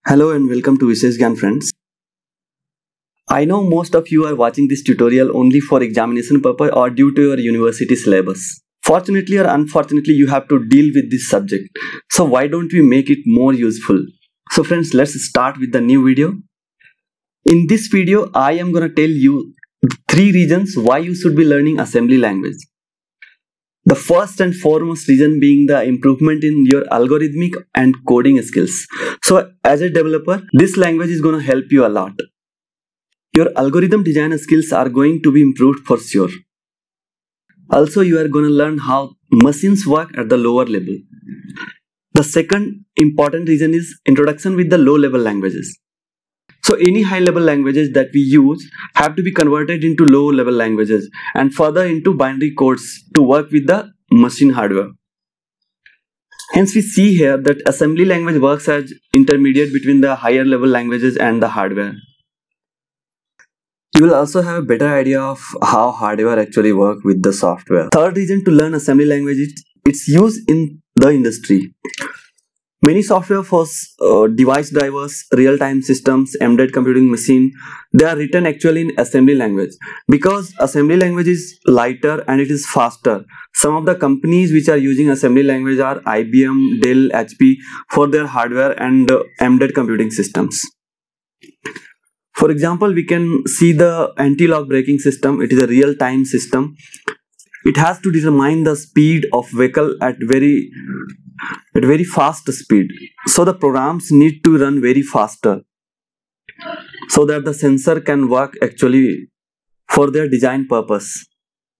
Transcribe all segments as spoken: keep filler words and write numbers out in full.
Hello and welcome to Vishesh Gyan friends. I know most of you are watching this tutorial only for examination purpose or due to your university syllabus. Fortunately or unfortunately, you have to deal with this subject. So why don't we make it more useful? So friends, let's start with the new video. In this video, I am gonna tell you three reasons why you should be learning assembly language. The first and foremost reason being the improvement in your algorithmic and coding skills. So as a developer, this language is going to help you a lot. Your algorithm design skills are going to be improved for sure. Also, you are going to learn how machines work at the lower level. The second important reason is introduction with the low level languages. So any high level languages that we use have to be converted into low level languages and further into binary codes to work with the machine hardware. Hence we see here that assembly language works as intermediate between the higher level languages and the hardware. You will also have a better idea of how hardware actually works with the software. Third reason to learn assembly language is its use in the industry. Many software for uh, device drivers, real-time systems, embedded computing machine, they are written actually in assembly language. Because assembly language is lighter and it is faster. Some of the companies which are using assembly language are I B M, Dell, H P for their hardware and uh, embedded computing systems. For example, we can see the anti-lock braking system. It is a real-time system. It has to determine the speed of vehicle at very at very fast speed. So the programs need to run very faster so that the sensor can work actually for their design purpose.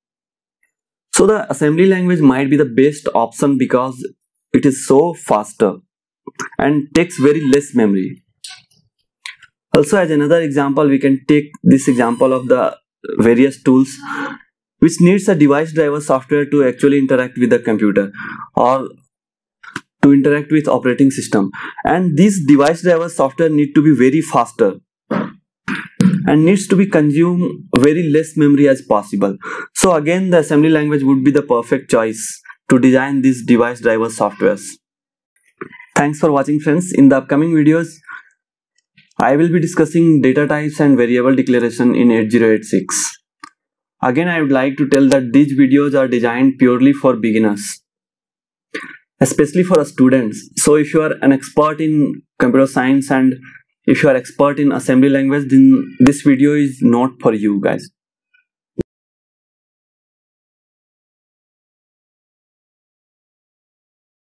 So the assembly language might be the best option because it is so faster and takes very less memory. Also, as another example, we can take this example of the various tools which needs a device driver software to actually interact with the computer or to interact with operating system, and this device driver software need to be very faster and needs to be consume very less memory as possible. So again, the assembly language would be the perfect choice to design these device driver softwares. Thanks for watching friends. In the upcoming videos, I will be discussing data types and variable declaration in eight zero eight six. Again, I would like to tell that these videos are designed purely for beginners, especially for students. So if you are an expert in computer science and if you are expert in assembly language, then this video is not for you guys.